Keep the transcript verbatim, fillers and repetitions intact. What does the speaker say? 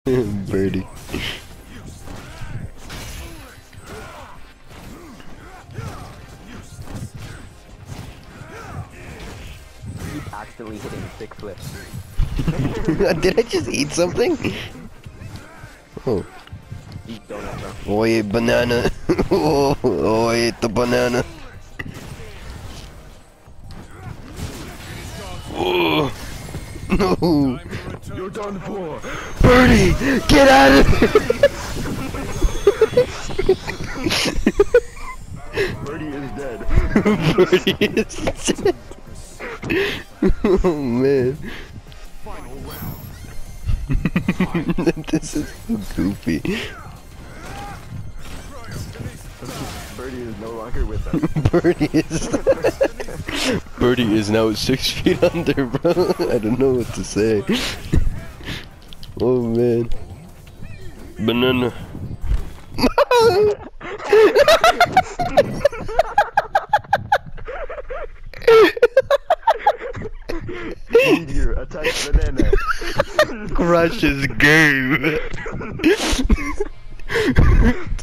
Birdie. He's accidentally hitting six flips. Did I just eat something? Oh. Eat donut, bro. Oh, I ate banana. oh, oh, I ate the banana. Oh. No. You're done for. Birdie, get out of here. Birdie is dead. Birdie is dead. Oh man. This is so goofy. Birdie is no longer with us. Birdie is Birdie is now six feet under, bro. I don't know what to say. Oh man. Banana. Meteor attacks banana. Crush his game.